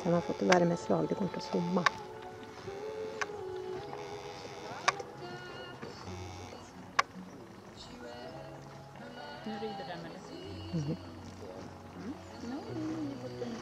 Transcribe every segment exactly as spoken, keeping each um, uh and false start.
Han har fått värmeslag, det går inte att zooma. Nu rider den eller? Mm. Mm. No, nio botten.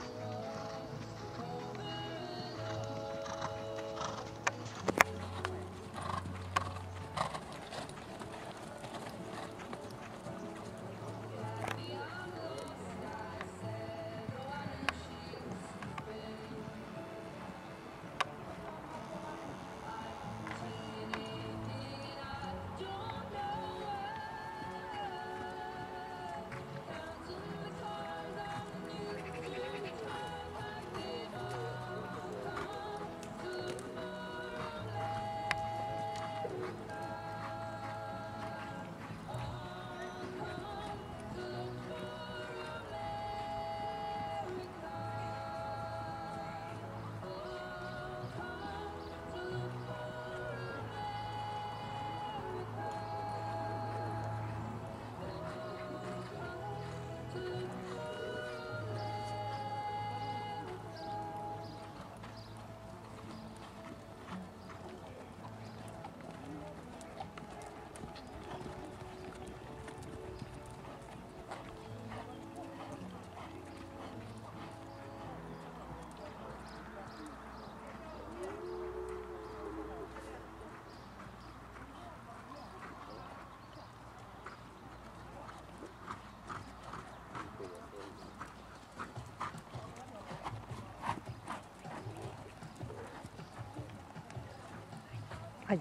Aj.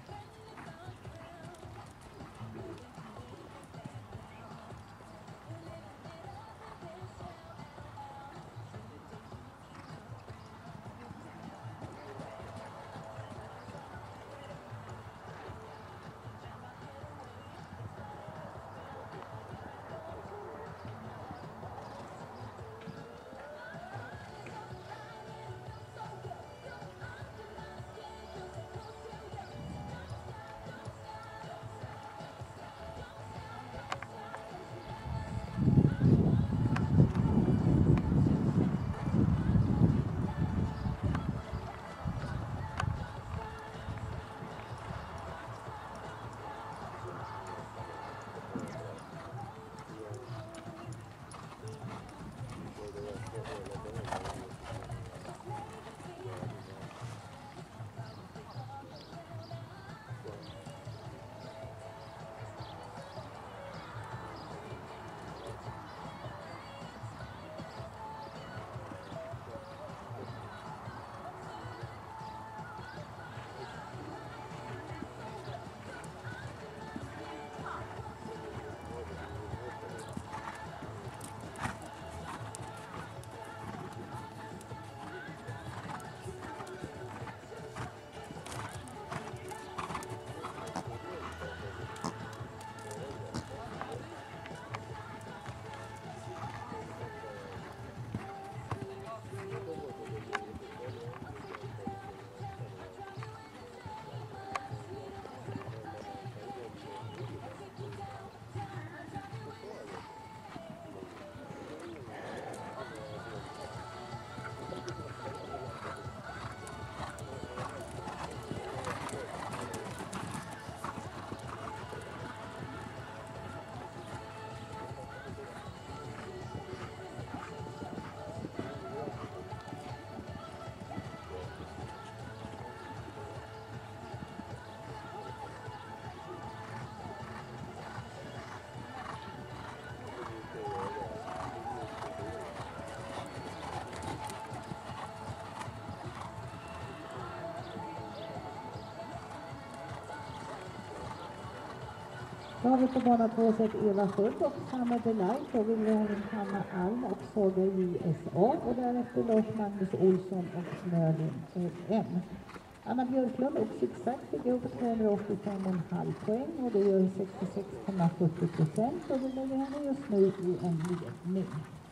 Då har vi på bana två sett Eva Sköld och Hanna Delight. Då vill vi ha in Hanna Alm och Saga J S A. Och därefter Lars Magnus Olsson och Merlin M. Anna Björklund och Zigzag fick upp tvåhundraåttiofem komma fem poäng. Och det gör sextiosex komma fyrtio procent. Och vi lägger henne just nu i en ledning.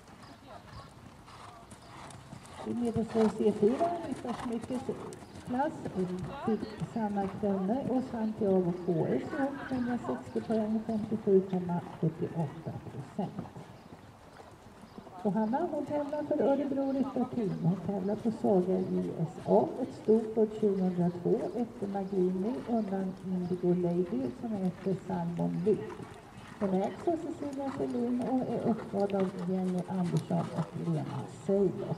I medelsvår C fyra, Ryttarsmyckes klass, fick Sanna Krönne och Santiago K S upp hundrasextio poäng, femtiosju komma sjuttioåtta procent. Och Hanna, hon tävlar för Örebro Ryttarteam. Hon tävlar på Saga J S A. Ett stort år tjugohundratvå efter Magrini undan Indigo Lady som heter Salmon Luke. Hon ägs av Cecilia Selin och är uppvad av Jenny Andersson och Lena Seilert.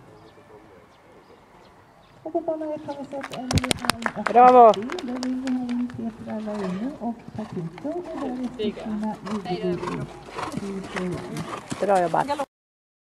Och på banan ett har vi sett Emily Alm. Bravo! Där vill vi ha in Petra Laine och Patito och därefter Stina Lidegård. Bra jobbat.